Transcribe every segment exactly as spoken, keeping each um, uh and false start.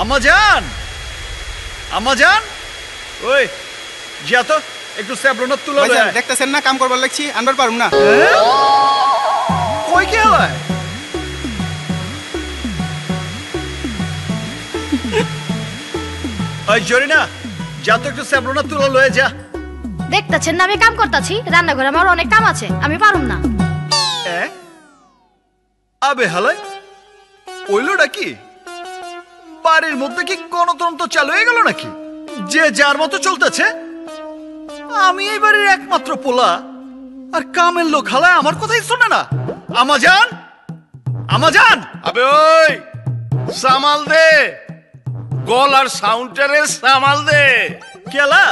Amazon Amazon ওই যা তো একটু স্যাবলনের তুলো ভাইজান দেখতেছেন না কাম করবার লাগছি আনবার পারুম না কই কে হয় ওই জরিনা যা তো একটু স্যাবলনের তুলো লয়ে যা দেখতেছেন না আমি কাম করতেছি রান্নাঘরে আমার অনেক কাম আছে আমি পারুম না এ আবে হালাই ওইলোটা কি বাড়ির মধ্যে কি গণতন্ত্র চালু হয়ে গেল নাকি যে যার মতো চলতেছে আমি এই বাড়ির একমাত্র পোলা আর কামের লোক হালায় আমার কথাই শোনে না আমাজান আমাজান আবে ওই সামাল দে গলার সাউন্ডটারে সামাল দে কেলা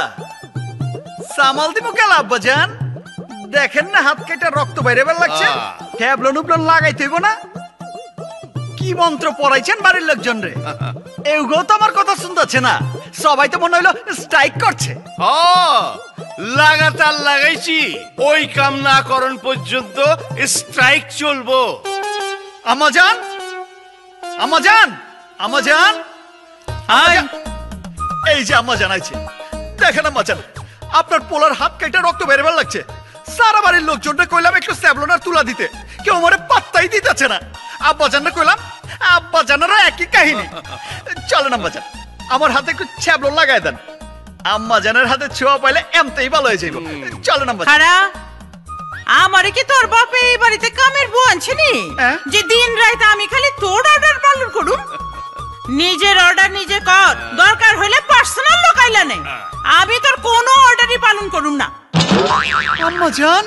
সামাল দিব কেলা আব্বাজান দেখেন না হাত কেটে রক্ত বাইরে বের লাগছে ট্যাবলন উপলন লাগাইতে হইব না কি মন্ত্র পড়াইছেন বাড়ির লোকজন রে এগো তো আমার কথা শুনতেছে না সবাই তো মনে হইলো স্ট্রাইক করছে ও লাগাতার লাগাইছি ওই কাম না করন পর্যন্ত স্ট্রাইক চলবো আমাজান আমাজান আমাজান হাই এই যে আমাজান আইছে দেখেন আমাজান আপনার পোলার হাত কেটে রক্ত বের বের লাগছে সারা বাড়ির লোকজনকে কইলাম একটু স্যাবলনার তুলা দিতে কেউ আমারে পাত্তাই দিতেছে না আব্বাজানকে কইলাম আব্বাজানেরও একই কাহিনী চলেন আম্মাজান আমার হাতে একটু স্যাবলন লাগাই দেন আম্মাজানের হাতে ছোঁয়া পাইলে এমতেই ভালো হয়ে যাইব চলেন আম্মাজান খারা আমারে কি তোর বাপে এই বাড়িতে কামের বউ আনছিনি যে দিন রাত আমি খালি তোর অর্ডার পালন করুম নিজের অর্ডার নিজে কর দরকার হইলে পার্সোনাল লোকাইলা নে আমি তোর কোনো অর্ডারই পালন করুম না আম্মাজান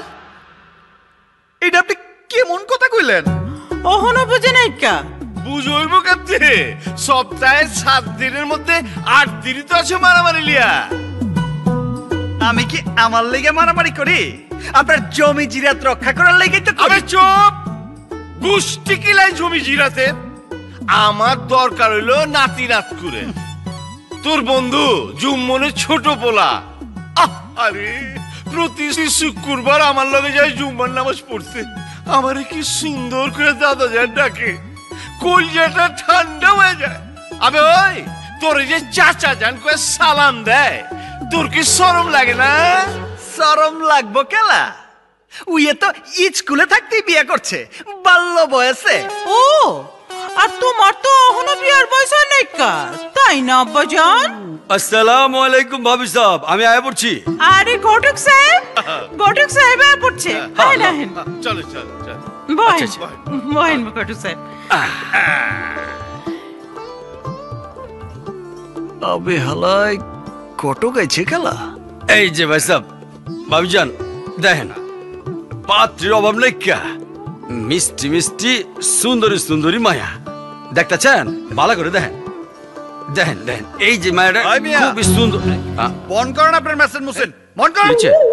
এটা আপনি কেমন কথা কইলেন ওহনো বুঝে নাই কা বুঝইবো কাতে সপ্তাহে সাত দিনের মধ্যে আট দিনই তো আছে মারামারি লিয়া আমি কি আমার লেগে মারামারি করি আপনার জমি জিরাত রক্ষা করার লেগে তো আবে চুপ গুষ্টি কিলাই জমি জিরাতে আমার দরকার হইলো নাতি নাত করে তোর বন্ধু জুম্মনের ছোট পোলা আরে প্রতি শুক্রবার আমার লগে যায় জুম্মার নামাজ পড়তে আমারে কি সুন্দর করে দাদা যান ডাকে কলজাটা ঠান্ডা হয়ে যায় আবে ওই তোর যে চাচা জান কয়ে সালাম দেয় তোর কি শরম লাগে না শরম লাগবো কেলা উইয়ে তো স্কুলে থাকতেই বিয়ে করছে বাল্য বয়সে ও আর তোমার তো এখনো বিয়ার বয়স হয় নাই কা তাই না আব্বাজান আসসালামু আলাইকুম ভাবি সাহেব আমি আয়া পড়ছি আরে ঘটক সাহেব ঘটক সাহেব আয়া পড়ছে আয় না চলো চলো চলো বহেন বহেন ঘটক সাহেব আবে হালাই কটক আইছে খেলা এই যে ভাই সাহেব ভাবিজান দেখেন পাত্রীর অভাব নেই কা মিষ্টি মিষ্টি সুন্দরী সুন্দরী মায়া দেখতেছেন ভালো করে দেখেন দেখেন দেখেন এই যে মায়াটা খুবই সুন্দর বন করেন আপনার মেসেজ মুসেন বন করেন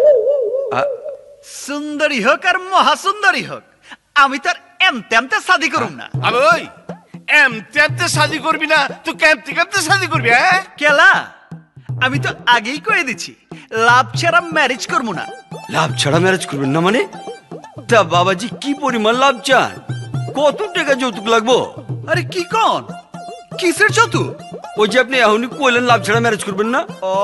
সুন্দরী হোক আর মহাসুন্দরী হোক আমি তার এমতে এমতে শাদি করুম না আবে ওই এমতে এমতে শাদি করবি না তুই কেমতে কেমতে শাদি করবি হ্যাঁ কেলা আমি তো আগেই কয়ে দিচ্ছি লাভ ছাড়া ম্যারেজ করবো না লাভ ছাড়া ম্যারেজ করবেন না মানে তা বাবাজি কি পরিমাণ লাভ চান কত টাকা যৌতুক লাগবো আরে কি কোন কিসের যৌতুক ওই যে আপনি এখনই কইলেন লাভ ছাড়া ম্যারেজ করবেন না ও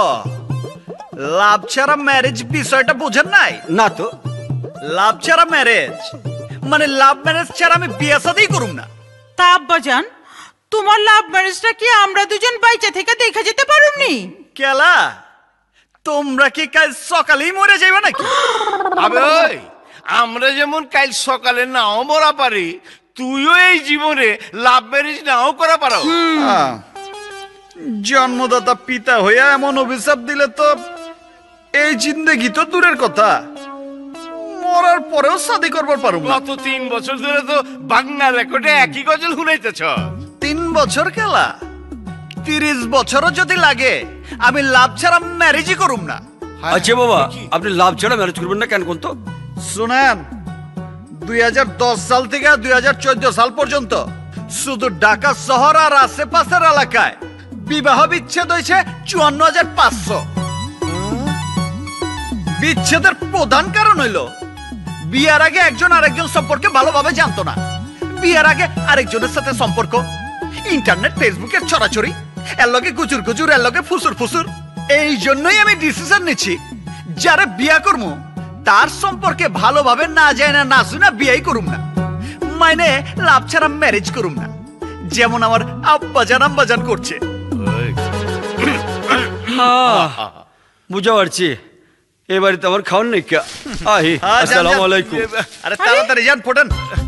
লাভ ছাড়া ম্যারেজ বিষয়টা বোঝেন নাই না তো লাভ ছাড়া ম্যারেজ মানে লাভ ম্যারেজ ছাড়া আমি বিয়ে শাদী করুম না তা আব্বাজান তোমার লাভ ম্যারেজটা কি আমরা দুজন বাইচা থেকে দেখা যেতে পারুমনি কেলা তোমরা কি কাল সকালেই মরে যাইবে নাকি আবে ওই আমরা যেমন কাল সকালে নাও মরা পারি তুইও এই জীবনে লাভ ম্যারেজ নাও করা পারো জন্মদাতা পিতা হইয়া এমন অভিশাপ দিলে তো এই জিন্দেগি তো দূরের কথা মরার পরেও শাদি করবার পারবো গত তিন বছর ধরে তো বাংলা রেকর্ডে একই গজল শুনাইতেছ তিন বছর খেলা তিরিশ বছরও যদি লাগে আমি লাভ ছাড়া ম্যারেজই করুম না আচ্ছা বাবা আপনি লাভ ছাড়া ম্যারেজ করবেন না কেন কোন তো শুনেন দুই হাজার দশ সাল থেকে দুই হাজার চোদ্দ সাল পর্যন্ত শুধু ঢাকা শহর আর আশেপাশের এলাকায় বিবাহ বিচ্ছেদ হয়েছে চুয়ান্ন হাজার পাঁচশো বিচ্ছেদের প্রধান কারণ হইল বিয়ার আগে একজন আরেকজন সম্পর্কে ভালোভাবে জানতো না বিয়ার আগে আরেকজনের সাথে সম্পর্ক ইন্টারনেট ফেসবুকের ছড়াছড়ি, এর লগে গুজুর গুজুর, এর লগে ফুসুর ফুসুর। এই জন্যই আমি ডিসিশন নিচ্ছি, যারা বিয়া করবো তার সম্পর্কে ভালোভাবে না যায় না, না শুনা বিয়াই করুম না, মানে লাভ ছাড়া ম্যারেজ করুম না, যেমন আমার আব্বাজান আম্বাজান করছে। বুঝা পারছি, এ বাড়িতে আমার খাওয়ার নেই কে। আহি হ্যাঁ, যান, আসসালামু যান। আলাইকুম। আরে তাড়াতাড়ি যান, ফোটেন।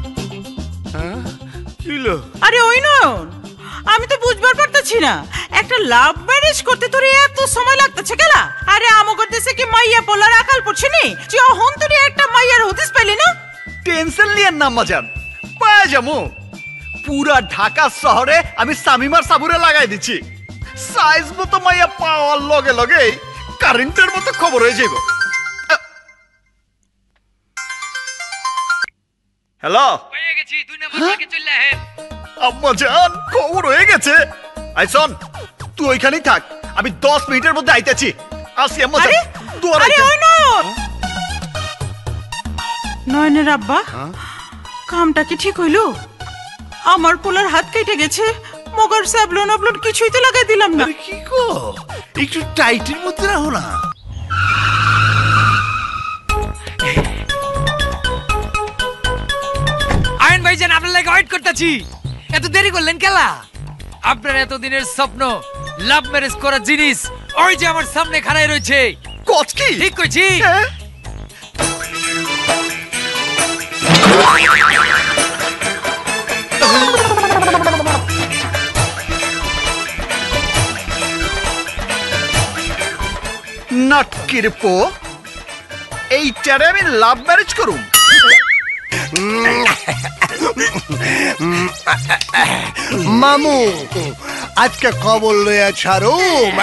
আরে ওই নয়ন, আমি তো বুঝবার পারতেছি না, একটা লাভ ম্যারেজ করতে তোর এত সময় লাগতেছে কেলা? আরে আমো করতেছে কি মাইয়া পোলার আকাল পড়ছে নি, যে অহন তুই একটা মাইয়ার হদিস পেলি না? টেনশন নিয়েন না আম্মাজান, পায়ে যাবো। পুরা ঢাকা শহরে আমি সামিমার সাবুরে লাগাই দিচ্ছি। সাইজ মতো মাইয়া পাওয়ার লগে লগে কারেন্টের মতো খবর হয়ে যাইব। হ্যালো আম্মাজান, খবর হয়ে গেছে। আইসন, তুই ওইখানেই থাক, আমি দশ মিনিটের মধ্যে আইতেছি। আসি আম্মাজান, আরে তুই আর আরে আইতেন। ওই নয়ন, নয়নের আব্বা, কামটা কি ঠিক হইলো? আমার পোলার হাত কেটে গেছে, মগর স্যাবলন আপলন কিছুই তো লাগাই দিলাম না। আরে কি গো, একটু টাইটের মধ্যে রাখো না। আয়ন ভাইজান, আপনার লাগে ওয়েট করতেছি, এত দেরি করলেন কেলা? আপনার এতদিনের স্বপ্ন লাভ ম্যারেজ করার জিনিস ওই যে আমার সামনে খাড়াই রয়েছে। কচ কি? ঠিক কইছি? হ্যাঁ? নাটকির পো, এইটারে আমি লাভ ম্যারেজ করুম? মামু আজকে খবর লইয়া ছাড়ো।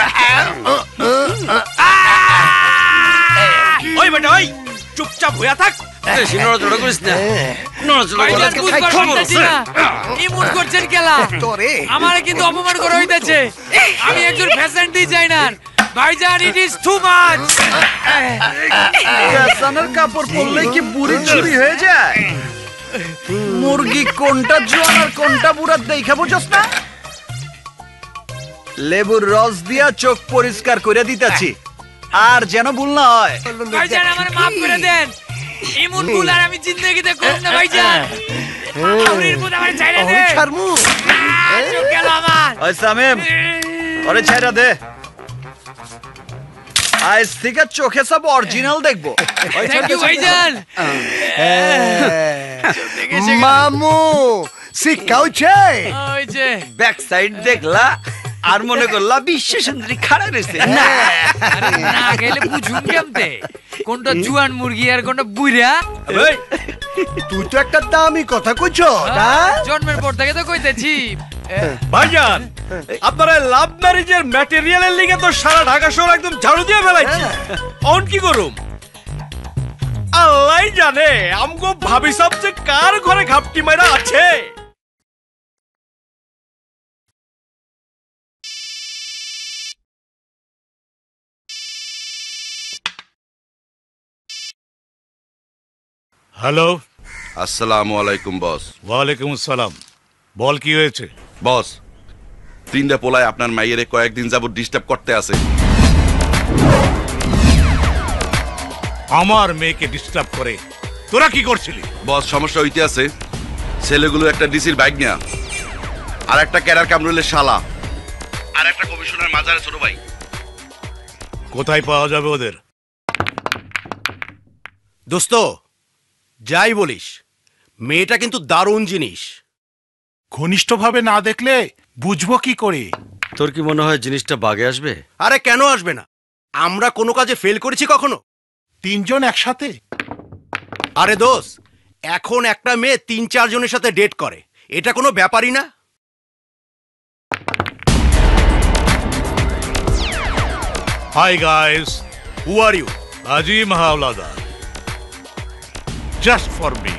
ওই বেটা ওই, চুপচাপ হইয়া থাক, বেশি নড়াচড়া করিস না। নড়াচড়া করলে ভাইজান আজকে বুঝবার খবর পারতেছি আছে। না, ইমন করছেন কেলা? তোরে আমারে কিন্তু অপমান করা হইতেছে, আমি একজন ফ্যাশন ডিজাইনার। ভাইজান, ইট ইজ টু মাচ। ফ্যাশনের কাপড় পরলে কি বুড়ি চুরি হয়ে যায়? মুরগি কোনটা জোয়ান আর কোনটা বুড়া দেখা বুঝছ না? লেবুর রস দিয়া চোখ পরিষ্কার করে দিতেছি, আর যেন ভুল না হয়। ভাইজান, আমারে মাফ করে দেন, ইমন ভুল আর আমি জিন্দেগিতে করব না ভাইজান। আউরির বুদ আমারে ছাইরা দে। ছাড়মু চোখ গেল আমার। ওই সামিম, ওরে ছাইরা দে। আজ থেকে চোখে সব অরিজিনাল দেখবো। থ্যাংক ইউ ভাইজান। মামু শিখাউছে। ওই যে ব্যাক সাইড দেখলা আর মনে করলা বিশ্ব সুন্দরী খাড়া রয়েছে। না, আরে না গেলে বুঝুম কেমতে কোনটা জুয়ান মুরগি আর কোনটা বুইরা? এই, তুই তো একটা দামি কথা কইছ না? জন্মের পর থেকে তো কইতেছি। ভাইজান, আপনারা লাভ ম্যারেজের ম্যাটেরিয়ালের লিগে তো সারা ঢাকা শহর একদম ঝাড়ু দিয়ে ফেলাইছি। অন কি করুম আল্লাহ জানে, আমগো ভাবি সব যে কার ঘরে ঘাপটি মাইরা আছে। হ্যালো, আসসালামু আলাইকুম বস। ওয়ালাইকুম আসসালাম। বল কি হয়েছে? বস, তিনটা পোলায় আপনার মাইয়েরে কয়েকদিন যাবত ডিস্টার্ব করতে আছে। আমার মেয়েকে ডিস্টার্ব করে? তোরা কি করছিলি? বস, সমস্যা হইতে আছে, ছেলেগুলো একটা ডিসির বাইক নিয়া, আর একটা ক্যাডার কামরুলের শালা, আর একটা কমিশনার মাজারে ছোট ভাই। কোথায় পাওয়া যাবে ওদের? দোস্ত, যাই বলিস, মেয়েটা কিন্তু দারুণ জিনিস। ঘনিষ্ঠভাবে না দেখলে বুঝবো কি করে? তোর কি মনে হয় জিনিসটা বাগে আসবে? আরে কেন আসবে না? আমরা কোনো কাজে ফেল করেছি কখনো? তিনজন একসাথে? আরে দোষ, এখন একটা মেয়ে তিন চার জনের সাথে ডেট করে, এটা কোনো ব্যাপারই না। Hi guys, who are you? Azim Howlader, just for me.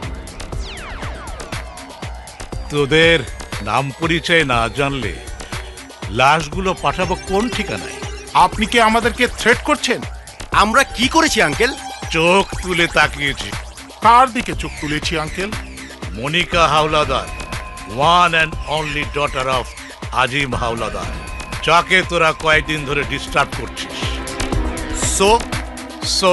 তোদের নাম পরিচয় না জানলে লাশগুলো পাঠাবো কোন ঠিকানায়? আপনি কি আমাদেরকে থ্রেট করছেন? আমরা কি করেছি আঙ্কেল? চোখ তুলে তাকিয়েছি। কার দিকে চোখ তুলেছি uncle? Monika Howlader, one and only daughter of Azim Howlader, যাকে তোরা কয়েকদিন ধরে ডিস্টার্ব করছিস। সো সো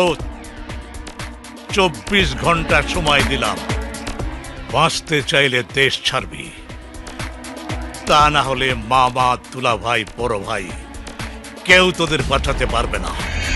চব্বিশ ঘন্টা সময় দিলাম, বাঁচতে চাইলে দেশ ছাড়বি, তা না হলে মামা, তুলা ভাই, বড় ভাই কেউ তোদের বাঁচাতে পারবে না।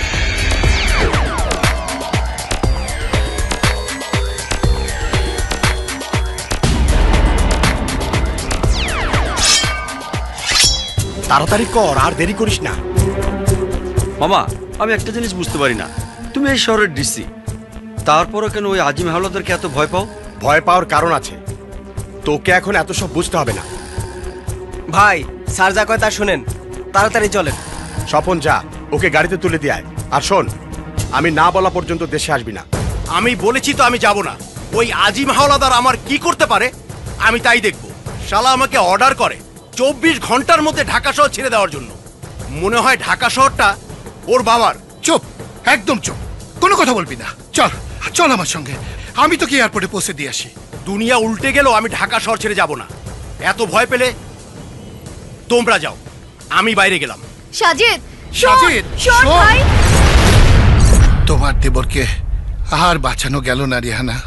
তাড়াতাড়ি কর, আর দেরি করিস না। মামা, আমি একটা জিনিস বুঝতে পারি না, তুমি এই শহরের ডিসি, তারপরও কেন ওই আজিম হাওলাদারকে এত ভয় পাও? ভয় পাওয়ার কারণ আছে, তোকে এখন এত সব বুঝতে হবে না। ভাই, স্যার যা কয় তা শুনেন, তাড়াতাড়ি চলেন। স্বপন যা, ওকে গাড়িতে তুলে দিয়ে আয়। আর শোন, আমি না বলা পর্যন্ত দেশে আসবি না। আমি বলেছি তো আমি যাব না। ওই আজিম হাওলাদার আমার কি করতে পারে আমি তাই দেখব। শালা আমাকে অর্ডার করে চব্বিশ ঘন্টার মধ্যে ঢাকা শহর ছেড়ে দেওয়ার জন্য। মনে হয় ঢাকা শহরটা ওর বাবার। চুপ, একদম চুপ, কোনো কথা বলবি না। চল চল আমার সঙ্গে, আমি তোকে এয়ারপোর্টে পৌঁছে দিয়ে আসি। দুনিয়া উল্টে গেলেও আমি ঢাকা শহর ছেড়ে যাব না। এত ভয় পেলে তোমরা যাও, আমি বাইরে গেলাম। সাজিদ, সাজিদ, শোন শোন। ভাই। তোমার দেবরকে আর বাঁচানো গেল না রিহানা।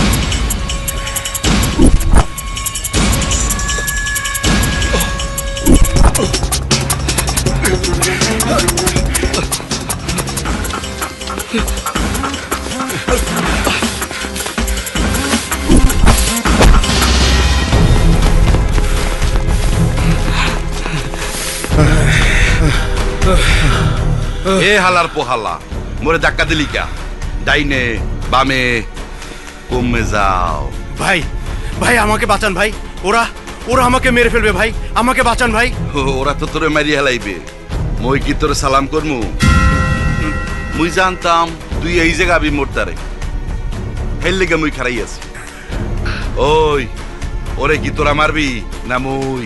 এ হালার পোহালা, মোরে ধাক্কা দিলি কা? ডাইনে বামে কমে যাও। ভাই ভাই আমাকে বাঁচান ভাই, ওরা ওরা আমাকে মেরে ফেলবে ভাই, আমাকে বাঁচান ভাই। ওরা তো তোরে মারি হেলাইবে, মই কি তোরে সালাম করমু? মুই জানতাম তুই এই জায়গা আবি মোরতারে, হেল লেগে মুই খারাই আছি। ওই ওরে কি তোরা মারবি না মুই?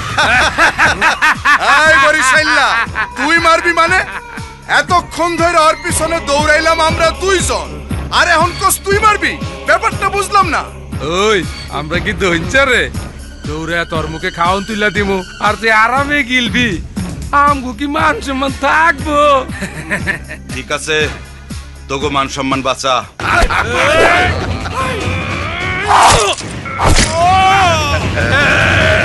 এই বরিশাইল্লা, তুই মারবি মানে? এতক্ষণ ধরে ওর পিছনে দৌড়াইলাম আমরা দুইজন, আর এখন কস তুই মারবি? ব্যাপারটা বুঝলাম না। ওই আমরা কি দইনচারে দৌড়ে তোর মুখে খাওন তুইলা দিমু আর তুই আরামে গিলবি? আমগো কি মান সম্মান থাকবো? ঠিক আছে, তোগো মান সম্মান বাঁচা। এই